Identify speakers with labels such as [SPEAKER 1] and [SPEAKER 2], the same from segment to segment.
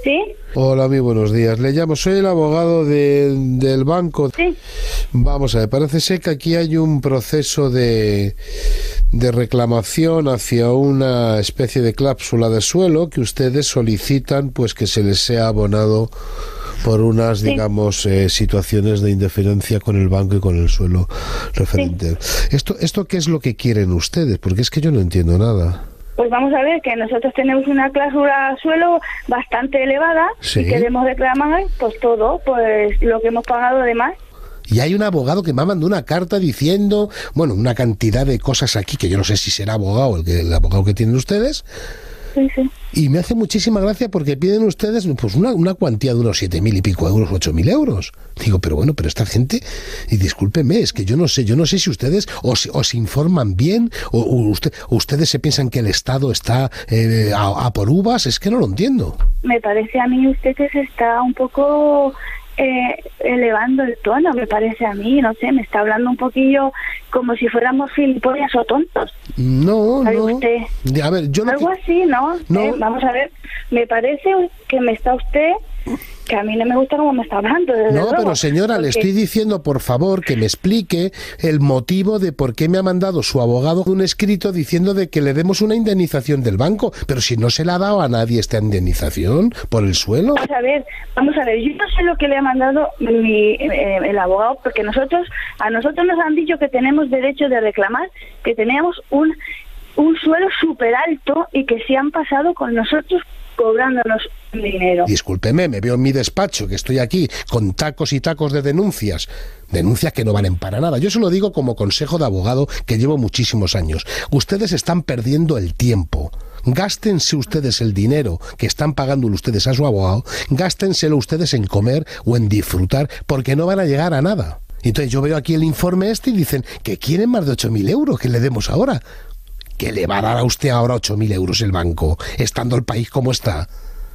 [SPEAKER 1] ¿Sí?
[SPEAKER 2] Hola, muy buenos días. Le llamo, soy el abogado del banco.
[SPEAKER 1] Sí.
[SPEAKER 2] Vamos a ver, parece ser que aquí hay un proceso de reclamación hacia una especie de cláusula de suelo que ustedes solicitan pues que se les sea abonado por unas, digamos, situaciones de indiferencia con el banco y con el suelo referente. Sí. ¿Esto qué es lo que quieren ustedes? Porque es que yo no entiendo nada.
[SPEAKER 1] Pues vamos a ver que nosotros tenemos una cláusula suelo bastante elevada. ¿Sí? Y queremos reclamar pues todo, pues lo que hemos pagado de más.
[SPEAKER 2] Y hay un abogado que me ha mandado una carta diciendo, bueno, una cantidad de cosas aquí, que yo no sé si será abogado el abogado que tienen ustedes.
[SPEAKER 1] Sí, sí.
[SPEAKER 2] Y me hace muchísima gracia porque piden ustedes pues una cuantía de unos 7.000 y pico euros, 8.000 euros. Digo, pero bueno, pero esta gente, y discúlpeme, es que yo no sé si ustedes os informan bien o ustedes se piensan que el Estado está a por uvas, es que no lo entiendo.
[SPEAKER 1] Me parece a mí usted que se está un poco elevando el tono, me parece a mí, no sé, me está hablando un poquillo como si fuéramos gilipollas o tontos.
[SPEAKER 2] No,
[SPEAKER 1] ¿sabe
[SPEAKER 2] no.
[SPEAKER 1] Usted?
[SPEAKER 2] A ver, yo
[SPEAKER 1] algo así, ¿no?
[SPEAKER 2] No.
[SPEAKER 1] Vamos a ver, me parece que me está usted, que a mí no me gusta cómo me está hablando. Desde luego,
[SPEAKER 2] pero señora, porque le estoy diciendo, por favor, que me explique el motivo de por qué me ha mandado su abogado un escrito diciendo de que le demos una indemnización del banco. Pero si no se le ha dado a nadie esta indemnización por el suelo.
[SPEAKER 1] Vamos a ver, yo no sé lo que le ha mandado el abogado, porque a nosotros nos han dicho que tenemos derecho de reclamar, que teníamos un suelo súper alto y que se han pasado con nosotros cobrándonos dinero.
[SPEAKER 2] Discúlpeme, me veo en mi despacho, que estoy aquí con tacos y tacos de denuncias que no valen para nada. Yo se lo digo como consejo de abogado que llevo muchísimos años. Ustedes están perdiendo el tiempo. Gástense ustedes el dinero que están pagando ustedes a su abogado, gástenselo ustedes en comer o en disfrutar, porque no van a llegar a nada. Entonces yo veo aquí el informe y dicen que quieren más de 8.000 euros que le demos ahora. ¿Qué le va a dar a usted ahora 8.000 euros el banco, estando el país como está?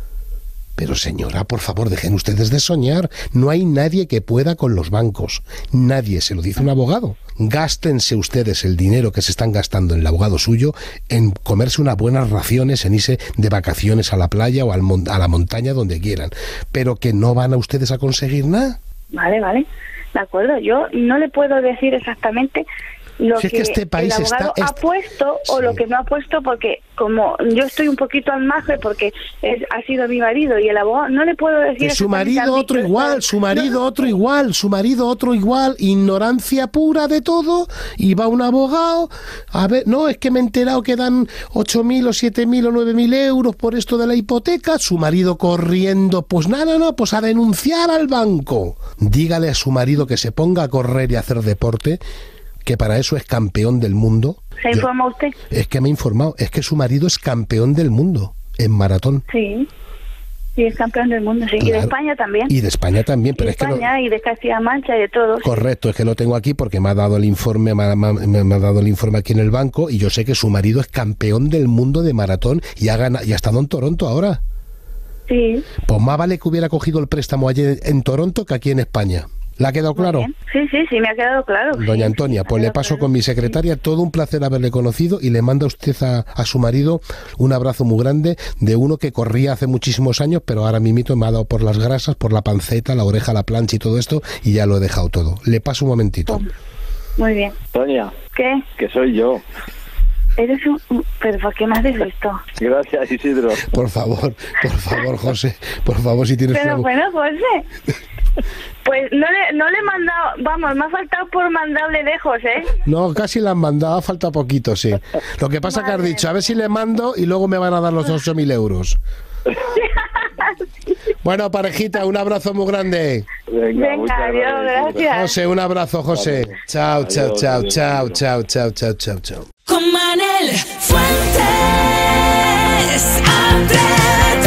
[SPEAKER 2] Pero señora, por favor, dejen ustedes de soñar. No hay nadie que pueda con los bancos. Nadie, se lo dice un abogado. Gástense ustedes el dinero que se están gastando en el abogado suyo en comerse unas buenas raciones, en irse de vacaciones a la playa o a la montaña, donde quieran. Pero que no van a ustedes a conseguir nada.
[SPEAKER 1] Vale, de acuerdo. Yo no le puedo decir exactamente lo que este país el abogado ha puesto o lo que no ha puesto, porque como yo estoy un poquito al margen porque ha sido mi marido y el abogado, no le puedo decir
[SPEAKER 2] que su marido otro igual, su marido otro igual, su marido otro igual, ignorancia pura de todo, y va un abogado, a ver, no, es que me he enterado que dan 8.000 o 7.000 o 9.000 euros por esto de la hipoteca, su marido corriendo, pues nada, pues a denunciar al banco. Dígale a su marido que se ponga a correr y a hacer deporte, que para eso es campeón del mundo.
[SPEAKER 1] ¿Se informa usted?
[SPEAKER 2] Es que me ha informado, es que su marido es campeón del mundo en maratón.
[SPEAKER 1] Sí, y es campeón del mundo, sí. Claro. Y de España también.
[SPEAKER 2] Y de España también, pero
[SPEAKER 1] de
[SPEAKER 2] es que
[SPEAKER 1] España y de Castilla-La Mancha y de todo.
[SPEAKER 2] Correcto, es que lo tengo aquí porque me ha dado el informe, me ha dado el informe aquí en el banco, y yo sé que su marido es campeón del mundo de maratón y ha estado en Toronto ahora.
[SPEAKER 1] Sí.
[SPEAKER 2] Pues más vale que hubiera cogido el préstamo allí en Toronto que aquí en España. ¿Le ha quedado claro?
[SPEAKER 1] Sí, me ha quedado claro.
[SPEAKER 2] Doña Antonia, pues le paso con mi secretaria. Todo un placer haberle conocido, y le manda usted a su marido un abrazo muy grande de uno que corría hace muchísimos años, pero ahora mismo me ha dado por las grasas, por la panceta, la oreja, la plancha y todo esto, y ya lo he dejado todo. Le paso un momentito.
[SPEAKER 1] Muy bien.
[SPEAKER 3] Antonia.
[SPEAKER 1] ¿Qué?
[SPEAKER 3] Que soy yo.
[SPEAKER 1] Eres ¿Pero por qué me haces esto?
[SPEAKER 3] Gracias, Isidro.
[SPEAKER 2] Por favor, José. Por favor, si tienes...
[SPEAKER 1] Pero bueno, José... Pues no le he mandado, vamos, me ha faltado por mandarle lejos, ¿eh?
[SPEAKER 2] No, casi la han mandado, falta poquito, sí. Lo que pasa que has dicho, a ver si le mando y luego me van a dar los 8.000 euros. Bueno, parejita, un abrazo muy grande.
[SPEAKER 1] Venga, adiós, gracias.
[SPEAKER 2] José, un abrazo, José. Chao.
[SPEAKER 4] Con Manel Fuentes, Atrévete.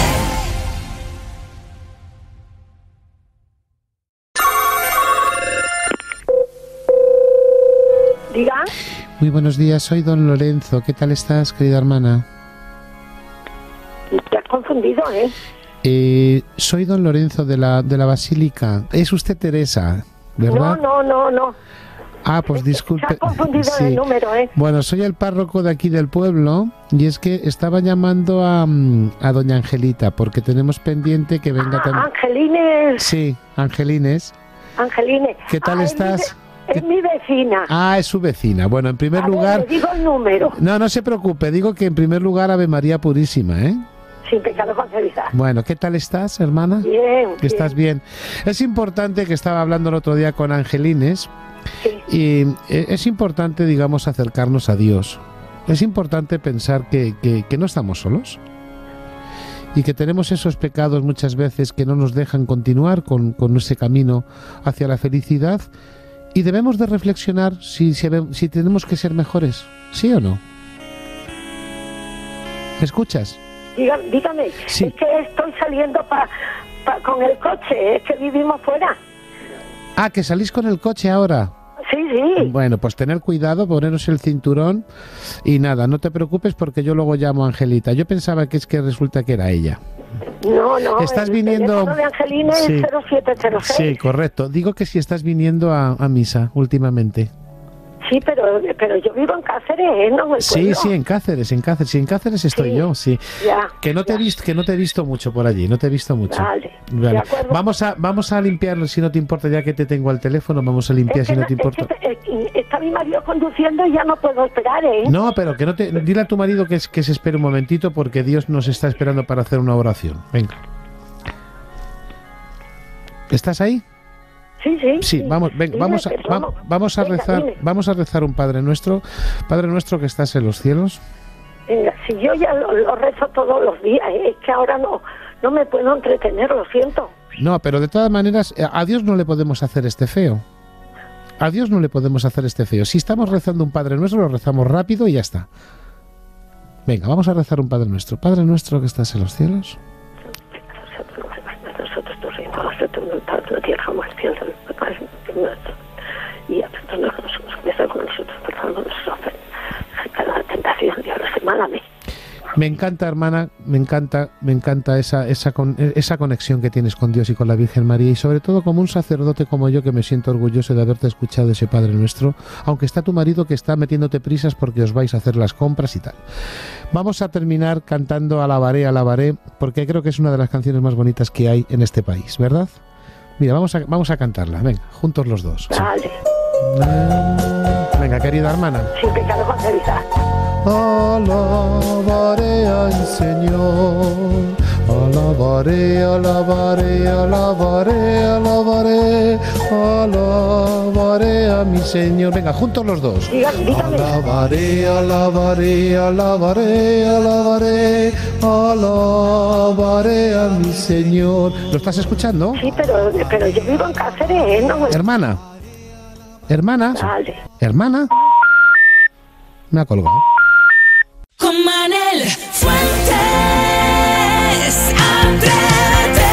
[SPEAKER 1] Diga.
[SPEAKER 5] Muy buenos días, soy don Lorenzo. ¿Qué tal estás, querida hermana?
[SPEAKER 1] Te has confundido, ¿eh?
[SPEAKER 5] Soy don Lorenzo de la Basílica. Es usted Teresa, ¿verdad?
[SPEAKER 1] No.
[SPEAKER 5] Ah, pues disculpe.
[SPEAKER 6] Se ha confundido
[SPEAKER 5] Sí.
[SPEAKER 6] el número, ¿eh?
[SPEAKER 5] Bueno, soy el párroco de aquí del pueblo y es que estaba llamando a doña Angelita porque tenemos pendiente que venga también.
[SPEAKER 6] Angelines.
[SPEAKER 5] Sí, Angelines.
[SPEAKER 6] Angeline.
[SPEAKER 5] ¿Qué tal estás?
[SPEAKER 6] Es mi vecina.
[SPEAKER 5] Ah, es su vecina. Bueno, en primer
[SPEAKER 6] A ver,
[SPEAKER 5] lugar...
[SPEAKER 6] le digo el número.
[SPEAKER 5] No se preocupe, digo que en primer lugar Ave María Purísima, ¿eh?
[SPEAKER 6] Sin pecado concebida.
[SPEAKER 5] Bueno, ¿qué tal estás, hermana?
[SPEAKER 6] Bien.
[SPEAKER 5] ¿Estás bien? Es importante, que estaba hablando el otro día con Angelines,
[SPEAKER 6] Sí.
[SPEAKER 5] y es importante, digamos, acercarnos a Dios. Es importante pensar que no estamos solos y que tenemos esos pecados muchas veces que no nos dejan continuar con ese camino hacia la felicidad, y debemos de reflexionar si tenemos que ser mejores, ¿sí o no? ¿Me escuchas?
[SPEAKER 6] Dígame,
[SPEAKER 5] Sí.
[SPEAKER 6] es que estoy saliendo con el coche, es que vivimos fuera.
[SPEAKER 5] Ah, que salís con el coche ahora.
[SPEAKER 6] Sí, sí.
[SPEAKER 5] Bueno, pues tener cuidado, poneros el cinturón y nada, no te preocupes porque yo luego llamo a Angelita. Yo pensaba que resulta que era ella.
[SPEAKER 6] No,
[SPEAKER 5] ¿Estás
[SPEAKER 6] el
[SPEAKER 5] viniendo?
[SPEAKER 6] teléfono de Angelina es
[SPEAKER 5] Sí.
[SPEAKER 6] 0706.
[SPEAKER 5] Sí, correcto. Digo que si estás viniendo a misa últimamente.
[SPEAKER 6] Sí, pero yo vivo en Cáceres, ¿no? En el
[SPEAKER 5] Sí,
[SPEAKER 6] pueblo.
[SPEAKER 5] sí, en Cáceres. Sí, en Cáceres estoy
[SPEAKER 6] Sí.
[SPEAKER 5] yo, sí.
[SPEAKER 6] Ya,
[SPEAKER 5] Que no te he visto mucho por allí, no te he visto mucho.
[SPEAKER 6] Vale,
[SPEAKER 5] Vale.
[SPEAKER 6] de acuerdo.
[SPEAKER 5] Vamos a limpiar, si no te importa, ya que te tengo al teléfono, vamos a limpiar
[SPEAKER 6] Es
[SPEAKER 5] si
[SPEAKER 6] que
[SPEAKER 5] no te importa.
[SPEAKER 6] está mi marido conduciendo y ya no puedo esperar, ¿eh?
[SPEAKER 5] No, pero que no te... Dile a tu marido que se espere un momentito porque Dios nos está esperando para hacer una oración. Venga. ¿Estás ahí?
[SPEAKER 6] Sí, sí.
[SPEAKER 5] Sí, vamos, venga,
[SPEAKER 6] Dime,
[SPEAKER 5] vamos a
[SPEAKER 6] Venga,
[SPEAKER 5] rezar,
[SPEAKER 6] dime.
[SPEAKER 5] vamos a rezar un Padre Nuestro que estás en los cielos.
[SPEAKER 6] Venga, si yo ya lo rezo todos los días, ¿eh? Es que ahora no me puedo entretener, lo siento.
[SPEAKER 5] No, pero de todas maneras, a Dios no le podemos hacer este feo. A Dios no le podemos hacer este feo. Si estamos rezando un Padre Nuestro, lo rezamos rápido y ya está. Venga, vamos a rezar un Padre Nuestro. Padre Nuestro que estás en los cielos.
[SPEAKER 6] Nosotros tu reino, hágase tu voluntad en la tierra como en el cielo, y perdona con nosotros, empieza con nosotros, perdona nuestras ofensas, cada tentación, Dios, málame.
[SPEAKER 5] Me encanta, hermana, me encanta esa conexión que tienes con Dios y con la Virgen María, y sobre todo como un sacerdote como yo, que me siento orgulloso de haberte escuchado ese Padre Nuestro, aunque está tu marido que está metiéndote prisas porque os vais a hacer las compras y tal. Vamos a terminar cantando Alabaré, porque creo que es una de las canciones más bonitas que hay en este país, ¿verdad? Mira, vamos a cantarla, venga, juntos los dos.
[SPEAKER 6] Vale,
[SPEAKER 5] Venga, querida hermana.
[SPEAKER 6] sin pecado concebida.
[SPEAKER 5] Alabaré al Señor, alabaré, alabaré, alabaré, alabaré, alabaré a mi Señor. Venga, juntos los dos.
[SPEAKER 6] Dígame.
[SPEAKER 5] Alabaré, alabaré, alabaré, alabaré, alabaré a mi Señor. ¿Lo estás escuchando?
[SPEAKER 6] Sí, pero yo vivo en Cáceres, ¿no?
[SPEAKER 5] Hermana,
[SPEAKER 6] Vale.
[SPEAKER 5] hermana, me ha colgado.
[SPEAKER 4] Con Manel Fuentes, Atrévete.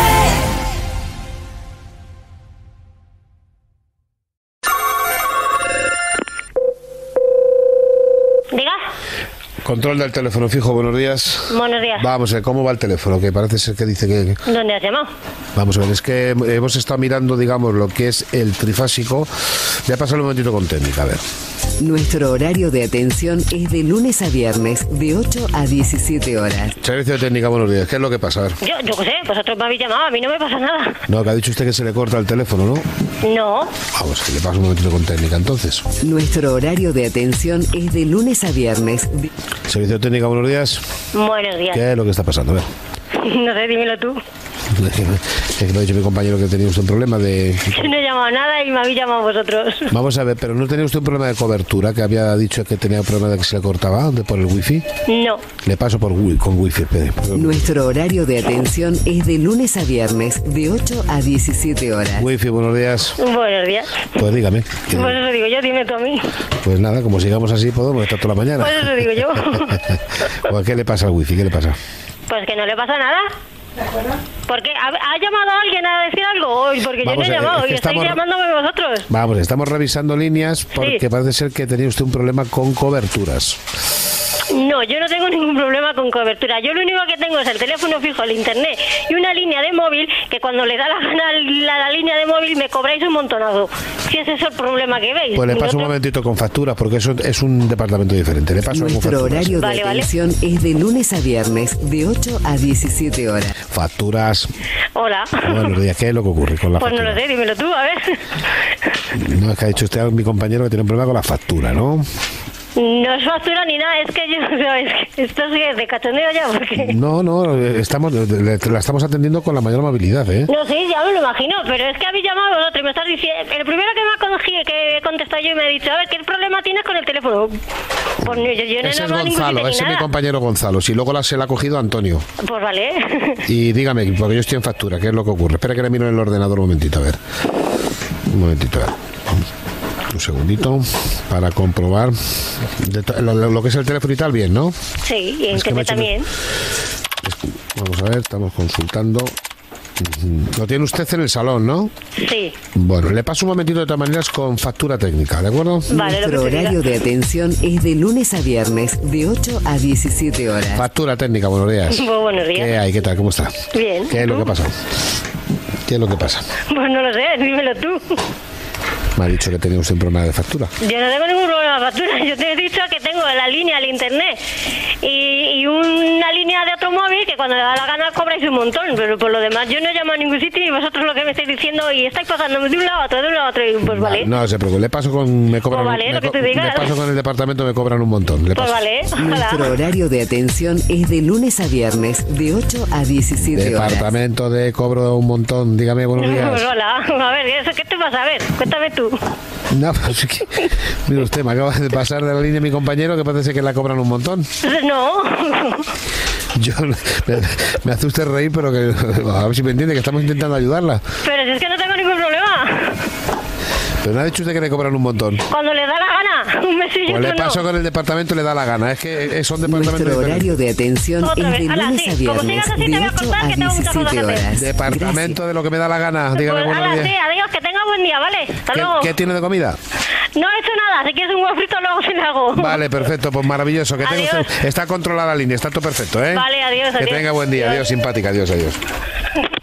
[SPEAKER 7] Diga.
[SPEAKER 2] Control del teléfono fijo, buenos días.
[SPEAKER 7] Buenos días.
[SPEAKER 2] Vamos a ver, ¿cómo va el teléfono? Que parece ser que dice que...
[SPEAKER 7] ¿Dónde has llamado?
[SPEAKER 2] Vamos a ver, es que hemos estado mirando, digamos, lo que es el trifásico. Voy a pasar un momentito con técnica, a ver.
[SPEAKER 8] Nuestro horario de atención es de lunes a viernes, de 8 a 17 horas.
[SPEAKER 2] Servicio de técnica, buenos días. ¿Qué es lo que pasa? A ver.
[SPEAKER 7] Yo qué sé, vosotros me habéis llamado, a mí no me pasa nada.
[SPEAKER 2] No, que ha dicho usted que se le corta el teléfono, ¿no?
[SPEAKER 7] No.
[SPEAKER 2] Vamos, que le paso un momentito con técnica, entonces.
[SPEAKER 8] Nuestro horario de atención es de lunes a viernes.
[SPEAKER 2] Servicio de técnica, buenos días.
[SPEAKER 7] Buenos días.
[SPEAKER 2] ¿Qué es lo que está pasando? A ver.
[SPEAKER 7] No sé, dímelo tú.
[SPEAKER 2] Es que me ha dicho mi compañero que tenía usted un problema de...
[SPEAKER 7] Yo no he llamado a nada y me habéis llamado vosotros.
[SPEAKER 2] Vamos a ver, pero ¿no tenía usted un problema de cobertura? Que había dicho que tenía un problema de que se le cortaba por el wifi.
[SPEAKER 7] No.
[SPEAKER 2] Le paso con wifi, espere.
[SPEAKER 8] Nuestro horario de atención es de lunes a viernes, de 8 a 17 horas.
[SPEAKER 2] Wifi, buenos días.
[SPEAKER 7] Buenos días.
[SPEAKER 2] Pues dígame.
[SPEAKER 7] Pues eso digo yo, dime tú a mí.
[SPEAKER 2] Pues nada, como sigamos así podemos estar toda la mañana.
[SPEAKER 7] Pues eso digo yo.
[SPEAKER 2] Pues, ¿qué le pasa al wifi? ¿Qué le pasa?
[SPEAKER 7] Pues que no le pasa nada. Porque ha llamado a alguien a decir algo hoy, porque
[SPEAKER 2] Vamos,
[SPEAKER 7] yo no he llamado
[SPEAKER 2] es que
[SPEAKER 7] y estáis
[SPEAKER 2] estamos-
[SPEAKER 7] llamándome vosotros.
[SPEAKER 2] Vamos, estamos revisando líneas porque
[SPEAKER 7] Sí.
[SPEAKER 2] parece ser que tenía usted un problema con coberturas.
[SPEAKER 7] No, yo no tengo ningún problema con cobertura. Yo lo único que tengo es el teléfono fijo, el internet y una línea de móvil que cuando le da la gana la línea de móvil me cobráis un montonazo. Si ese es el problema que veis.
[SPEAKER 2] Pues le paso un
[SPEAKER 7] Nosotros-
[SPEAKER 2] momentito con facturas, porque eso es un departamento diferente. Le paso con
[SPEAKER 8] Nuestro
[SPEAKER 2] facturas.
[SPEAKER 8] horario de
[SPEAKER 7] Vale, vale.
[SPEAKER 8] atención es de lunes a viernes, de 8 a 17 horas.
[SPEAKER 2] Facturas.
[SPEAKER 7] Hola.
[SPEAKER 2] Buenos días, ¿qué es lo que ocurre con la
[SPEAKER 7] Pues no
[SPEAKER 2] factura?
[SPEAKER 7] lo sé, dímelo tú, a ver.
[SPEAKER 2] No, es que ha dicho usted a mi compañero que tiene un problema con la factura, ¿no?
[SPEAKER 7] No es factura ni nada, es que yo, ¿sabes? Esto es de cachondeo ya, porque...
[SPEAKER 2] No, la estamos atendiendo con la mayor amabilidad, ¿eh?
[SPEAKER 7] No, sí, ya me lo imagino, pero es que habéis llamado vosotros y me estás diciendo... El primero que me ha cogido, que he contestado yo y me ha dicho, a ver, ¿qué problema tienes con el teléfono? Pues no, yo no he
[SPEAKER 2] Ese es
[SPEAKER 7] llamado a ningún
[SPEAKER 2] Gonzalo,
[SPEAKER 7] sitio ni
[SPEAKER 2] ese es mi
[SPEAKER 7] nada.
[SPEAKER 2] compañero Gonzalo. Si luego se la ha cogido Antonio.
[SPEAKER 7] Pues vale.
[SPEAKER 2] Y dígame, porque yo estoy en factura, ¿qué es lo que ocurre? Espera que le miro en el ordenador un momentito, a ver. Un momentito, a ver. Un segundito, para comprobar lo que es el teléfono y tal, bien, ¿no?
[SPEAKER 7] Sí, y en
[SPEAKER 2] Es que me ha
[SPEAKER 7] internet
[SPEAKER 2] hecho-
[SPEAKER 7] también.
[SPEAKER 2] Vamos a ver, estamos consultando. Lo tiene usted en el salón, ¿no?
[SPEAKER 7] Sí.
[SPEAKER 2] Bueno, le paso un momentito de todas maneras con factura técnica, ¿de acuerdo?
[SPEAKER 7] Vale, lo que
[SPEAKER 8] Nuestro
[SPEAKER 7] tú digas.
[SPEAKER 8] horario de atención es de lunes a viernes, de 8 a 17 horas.
[SPEAKER 2] Factura técnica, buenos días.
[SPEAKER 7] Pues buenos días.
[SPEAKER 2] ¿Qué hay? ¿Qué tal? ¿Cómo está?
[SPEAKER 7] Bien.
[SPEAKER 2] ¿Qué es lo que pasa? ¿Qué es lo que pasa?
[SPEAKER 7] Pues no lo sé, dímelo tú.
[SPEAKER 2] Me ha dicho que tenía usted un problema de factura.
[SPEAKER 7] Yo no tengo ningún problema de factura. Yo te he dicho que tengo la línea al internet y una línea de otro móvil que cuando le da la gana cobráis un montón. Pero por lo demás yo no he llamado a ningún sitio y vosotros lo que me estáis diciendo y estáis pasándome de un lado a otro, de un lado a otro. Y pues vale.
[SPEAKER 2] No se preocupe, le paso con... Me cobran,
[SPEAKER 7] Pues vale,
[SPEAKER 2] me
[SPEAKER 7] lo que
[SPEAKER 2] co-
[SPEAKER 7] tú digas.
[SPEAKER 2] le paso con el departamento, me cobran un montón. Le
[SPEAKER 7] Pues
[SPEAKER 2] paso.
[SPEAKER 7] vale.
[SPEAKER 8] Nuestro
[SPEAKER 7] Ojalá.
[SPEAKER 8] horario de atención es de lunes a viernes, de 8 a 17 horas.
[SPEAKER 2] Departamento de cobro un montón. Dígame, buenos
[SPEAKER 7] Pues
[SPEAKER 2] días.
[SPEAKER 7] hola. A ver, ¿qué te pasa? A ver, cuéntame tú.
[SPEAKER 2] No, pues es que... Mire usted, me acaba de pasar de la línea mi compañero que parece que la cobran un montón.
[SPEAKER 7] No.
[SPEAKER 2] Yo me hace usted reír, pero que a ver si me entiende que estamos intentando ayudarla.
[SPEAKER 7] Pero si es que no tengo ningún problema.
[SPEAKER 2] Pero no ha dicho usted que le cobran un montón.
[SPEAKER 7] Cuando le da la gana, un mes y
[SPEAKER 2] Pues le
[SPEAKER 7] otro no.
[SPEAKER 2] paso con el departamento y le da la gana. Es que son departamentos
[SPEAKER 8] Nuestro
[SPEAKER 2] diferentes.
[SPEAKER 8] horario de atención
[SPEAKER 7] Otra
[SPEAKER 8] es
[SPEAKER 7] vez.
[SPEAKER 8] de
[SPEAKER 7] Ala,
[SPEAKER 8] lunes
[SPEAKER 7] sí.
[SPEAKER 8] a
[SPEAKER 7] Como
[SPEAKER 8] viernes,
[SPEAKER 7] sigas así, te voy
[SPEAKER 8] de
[SPEAKER 7] a
[SPEAKER 8] 8
[SPEAKER 7] cortar,
[SPEAKER 8] a
[SPEAKER 7] que tengo muchas cosas
[SPEAKER 8] 17
[SPEAKER 7] que hacer.
[SPEAKER 8] horas.
[SPEAKER 2] Departamento de lo que me da la gana. Dígame,
[SPEAKER 7] Pues,
[SPEAKER 2] buenos
[SPEAKER 7] ala,
[SPEAKER 2] días.
[SPEAKER 7] sí, adiós, que tenga buen día, ¿vale? Hasta luego.
[SPEAKER 2] ¿Qué tiene de comida?
[SPEAKER 7] No he hecho nada, si quieres un huevo frito luego se lo hago.
[SPEAKER 2] Vale, perfecto, pues maravilloso. Que tenga
[SPEAKER 7] Adiós.
[SPEAKER 2] usted, está controlada la línea, está todo perfecto, ¿eh?
[SPEAKER 7] Vale, adiós,
[SPEAKER 2] Que
[SPEAKER 7] adiós.
[SPEAKER 2] tenga buen día, adiós, simpática, adiós, adiós.